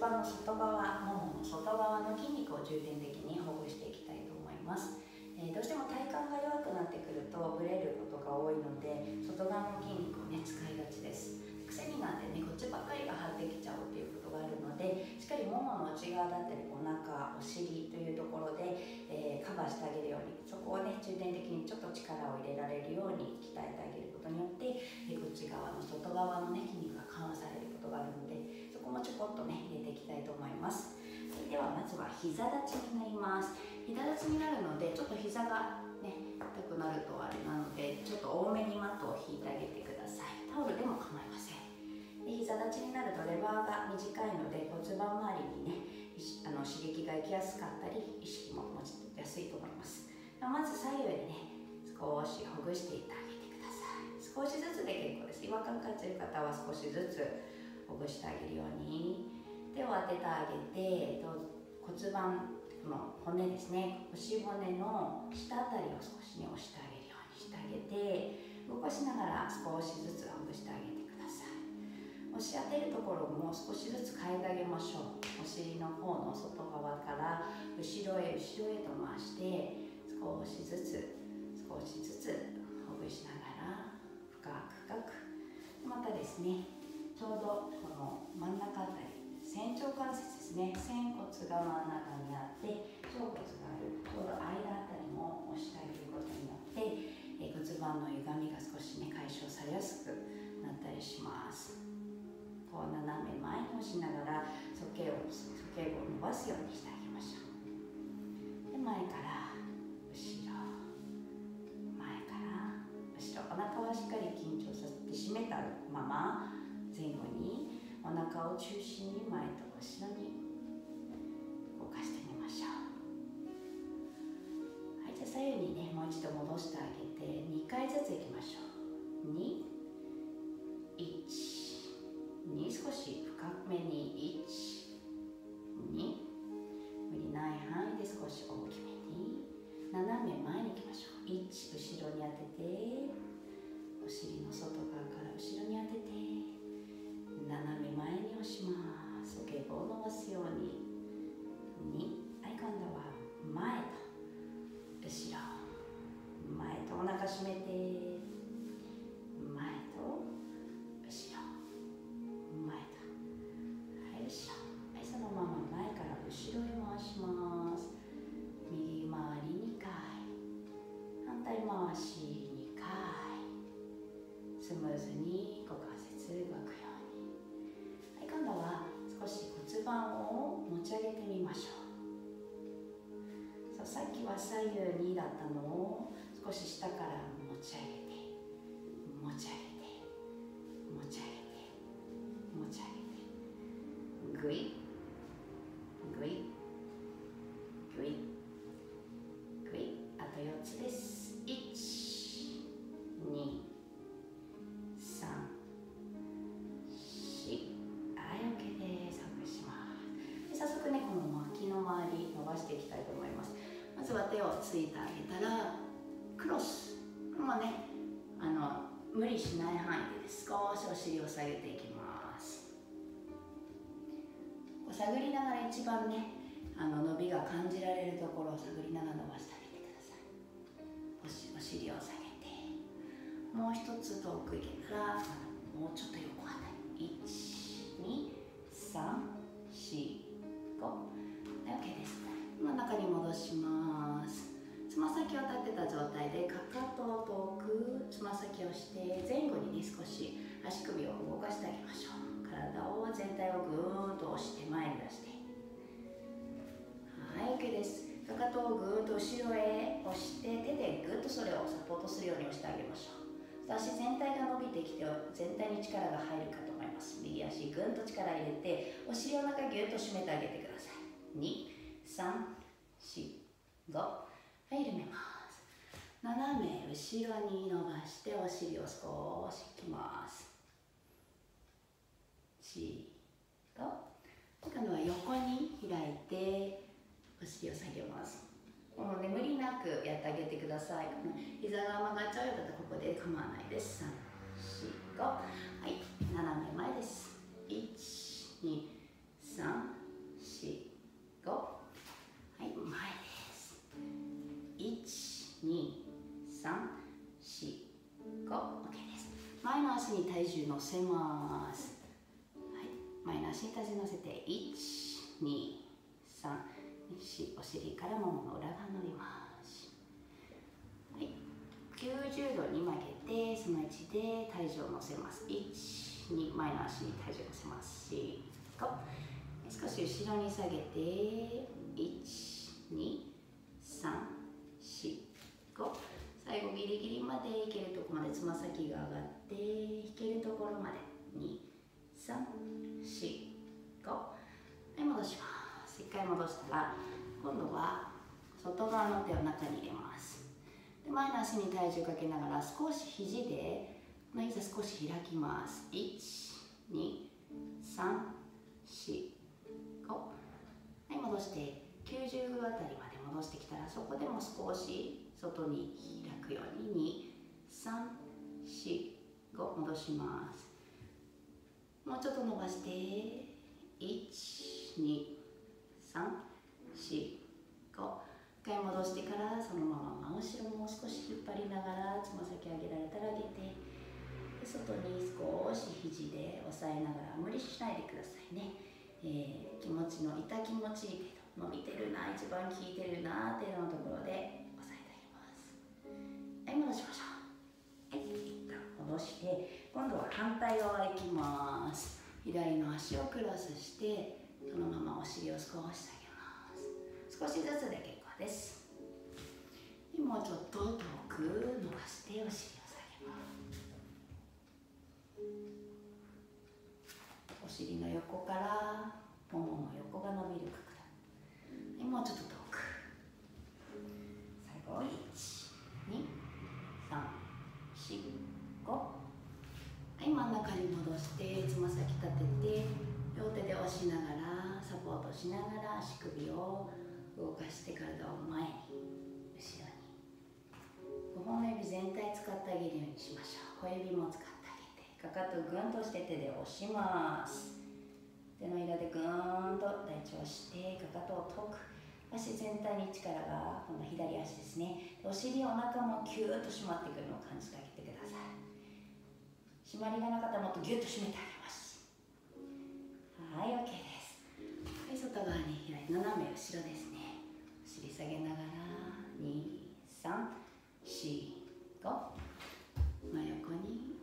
盤の外側、ももの外側の筋肉を重点的にほぐしていきたいと思います。どうしても体幹が弱くなってくるとブレることが多いので、外側の筋肉をね使いがちです。癖になってねこっちばっかりが張ってきちゃうっていうことがあるので、しっかりももの内側だったりお腹、お尻というところで、カバーしてあげるように、そこをね重点的にちょっと力を入れられるように鍛えてあげることによって、こっち側の外側のね筋肉が緩和されることがあるので、そこもちょこっとね入れていきたいと思います。ではまずは膝立ちになります。膝立ちになるので、ちょっと膝がね痛くなるとあれなので、ちょっと多めにマットを引いてあげてください。タオルでも構いません。で膝立ちになるとレバーが短いので、骨盤周りにね刺激が行きやすかったり、意識も持ちやすいと思います。まず左右でね少しほぐしていってあげてください。少しずつで結構です。違和感感じる方は少しずつほぐしてあげるように手を当ててあげて、骨盤の骨ですね、腰骨の下あたりを少しね押してあげるようにしてあげて、動かしながら少しずつほぐしてあげてください。押し当てるところも少しずつ変えてあげましょう。お尻の方の外側から後ろへと回して、少しずつほぐしながら深くまたですね、ちょうどこの真ん中あたり、仙腸関節ですね、仙骨が真ん中にあって腸骨があるちょうど間あたりも押してあげることによって、骨盤の歪みが少しね解消されやすくなったりします。こう斜め前に押しながら鼠径部を伸ばすようにしてあげましょう。で前から後ろ、前から後ろ、お腹はしっかり緊張させて締めたまま、前後にお腹を中心に前と後ろに動かしてみましょう。はい、じゃあ左右にねもう一度戻してあげて、2回ずついきましょう。2、1、2、少し深めに、1、2、無理ない範囲で少し大きめに斜め前に行きましょう。1、後ろに当てて、お尻の外側から後ろに当てて、斜め前に押します。鼠径部を伸ばすように。2、はい、今度は前と後ろ、前とお腹締めて、前と後ろ、前と、はい、後ろ、はい、そのまま前から後ろへ回します。右回り2回、反対回し2回、スムーズに股関節動くように。はい、今度は少し骨盤を持ち上げてみましょう。さっきは左右にだったのを少し下から持ち上げて、持ち上げて、持ち上げて、持ち上げて、グイッグイッグイッグイッ。あと4つです。1、2、3、4、はい、 OK です。ほぐします。で早速ねこの脇の周り伸ばしていきたいと思います。まずは手をついてあげたらクロス、もうね無理しない範囲で少しお尻を下げていきます。こう探りながら一番ね伸びが感じられるところを探りながら伸ばしてあげてください。お尻を下げて、もう一つ遠くいけたらもうちょっと横あたり、1、2、3、4、5、はい、 OK です。真ん中に戻します。つま先を立てた状態でかかとを遠くつま先をして、前後にね少し足首を動かしてあげましょう。体を全体をぐーんと押して前に出して、はい、 OK です。かかとをぐーんと後ろへ押して、手でぐっとそれをサポートするように押してあげましょう。足全体が伸びてきて全体に力が入るかと思います。右足ぐんと力入れて、お尻を中ぎゅっと締めてあげてください。2、3、4、5、はい、緩めます。斜め後ろに伸ばしてお尻を少し引きます。4、5、今度は横に開いてお尻を下げます。もうね無理なくやってあげてください。膝が曲がっちゃうようだったらここで構わないです。3、4、5、はい、斜め前です。1、2、3、 足に体重乗せます。はい、前の足に体重乗せて1、2、3、4、お尻からももの裏側乗ります。はい、90度に曲げてその位置で体重を乗せます。1、2、前の足に体重を乗せます。4、5、少し後ろに下げて1、2、3、4、5、最後ギリギリまでいけるところまでつま先が上がって引けるところまで2、3、4、5、はい、戻します。1回戻したら今度は外側の手を中に入れます。で、前の足に体重かけながら少し肘でこの膝少し開きます。1、2、3、4、5、はい、戻して90度あたりまで戻してきたらそこでも少し外に開くように2、3、4、5戻します。もうちょっと伸ばして1、2、3、4、5、一回戻してからそのまま真後ろも少し引っ張りながらつま先上げられたら上げて、で外に少し肘で押さえながら無理しないでくださいね。気持ちの痛気持ちいい程度、伸びてるな、一番効いてるな程度のところで押さえてあげます。はい、戻しましょう。はい、一旦戻して今度は反対側へ行きます。左の足をクロスしてそのままお尻を少し下げます。少しずつで結構です。でもうちょっと遠く伸ばしてお尻を下げます。お尻の横からももの横が伸びる角度。もうちょっと遠く。最後1、2、3、4、5。はい、真ん中に戻してつま先立てて両手で押しながらサポートしながら足首を動かして体を前に後ろに5本の指全体使ってあげるようにしましょう。小指も使ってあげてかかとをグンとして手で押します。手のひらでぐーんと大腸してかかとを遠く、足全体に力がこの左足ですね。お尻お腹もキューッと締まってくるのを感じてあげてください。締まりがなかったらもっとギュッと締めてあげます。はい、 OK です。はい、外側に開いて斜め後ろですね。お尻下げながら2、3、4、5、真横に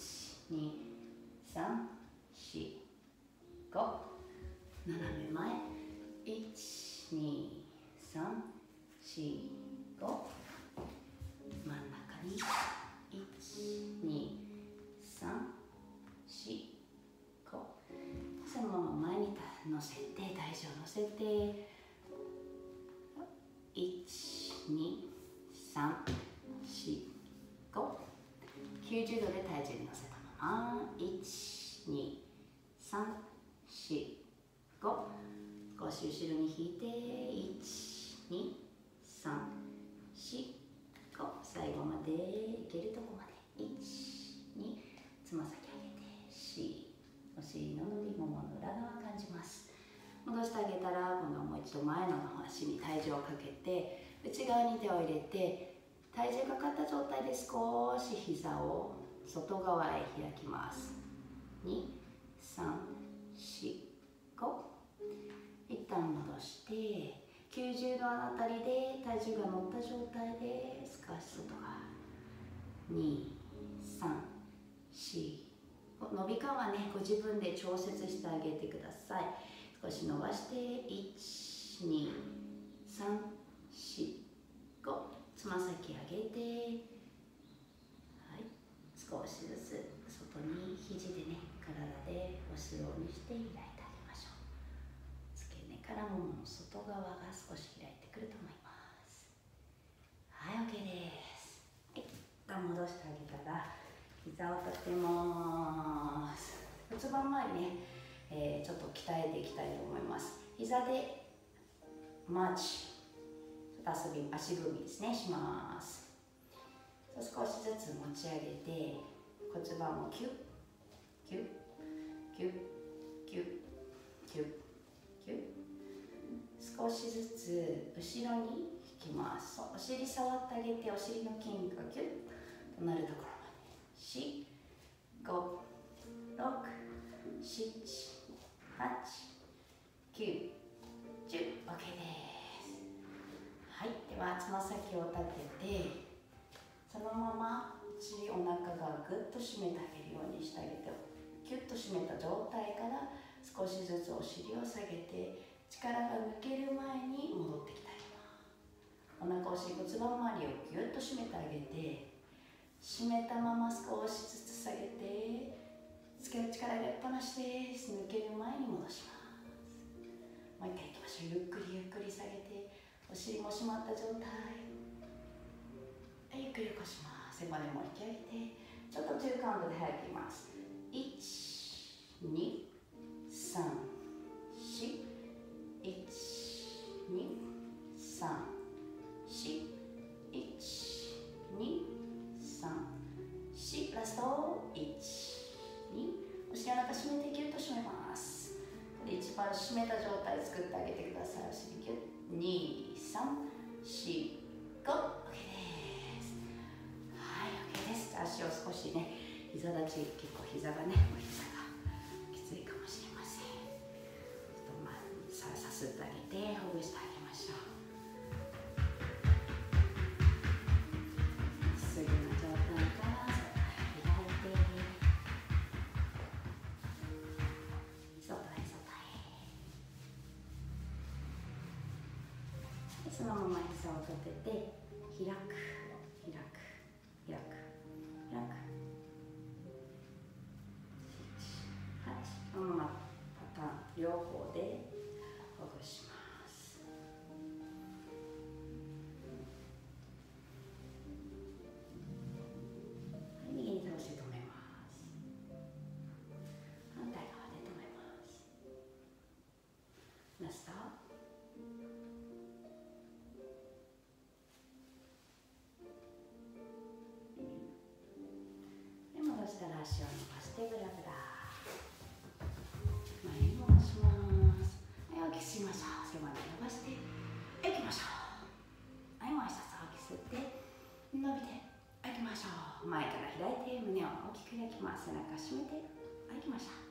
1、2、3、4、5、斜め前1、2、3、4、5、真ん中に1、2、3、4、5、そのまま前に乗せて体重を乗せて1、2、3、4、5、90度で体重に乗せたまま1、2、3、4、5、少し後ろに引いて1、2、3、4、5、最後までいけるとこまで1、2、つま先上げて4、お尻の伸びももの裏側感じます。戻してあげたら今度はもう一度前の足に体重をかけて内側に手を入れて体重かかった状態で少し膝を外側へ開きます。2、3、4、5、一旦戻して90度あたりで体重が乗った状態で少し外側2、3、4、伸び感はねご自分で調節してあげてください。少し伸ばして1、2、3、4、5、つま先上げて、はい、少しずつ外に肘でね体で押すようにして開いてあげましょう。付け根からももの外側が少し開いてくると思います。はい、 OK です。はい、一旦戻してあげたら膝を立てます。骨盤周りね、ちょっと鍛えていきたいと思います。膝でマーチ、足踏みですねします。少しずつ持ち上げて骨盤をキュッキュッキュッキュッキュッキュッ、少しずつ後ろに引きます。お尻触ってあげてお尻の筋肉がキュッとなるところまで4、5、 5、6、7、8、9、10、OK です。はい、ではつま先を立てて、そのままお尻、お腹がぐっと締めてあげるようにしてあげて、キュッと締めた状態から少しずつお尻を下げて、力が抜ける前に戻ってきたい。お腹、お尻、骨盤周りをぎゅっと締めてあげて、締めたまま少しずつ下げて、つける力入れっぱなしです。抜ける前に戻します。もう一回いきましょう。ゆっくりゆっくり下げて、お尻も締まった状態。ゆっくり起こします。背骨も引き上げて、ちょっと2カウントで早くいきます。1、2、3、4、1、2、3、4、1、2、3、4、ラスト、1、2、お尻、お腹締めてギュッと締めます。で、一番締めた状態作ってあげてください。お尻ギュッ、2、3、4、5、OK です。はい、OK です。足を少しね、膝立ち、結構膝がね、お膝がきついかもしれません。ちょっとさすってあげて、ほぐしてあげましょう。まっすぐな状態から開いて、外へ外へ。そのまま膝を立てて、開く、開く、開く、開く。8、このままパターン両方でほぐします。はい、右に倒して止めます。反対側で止めます。ラスト。で、戻したら足を伸ばしてブラブラ。前に戻します。はい、大きく吸いましょう。背骨伸ばして、いきましょう。はい、もう一つ大きく吸って、伸びて、いきましょう。前から開いて、胸を大きく開きます。背中締めて、いきましょう。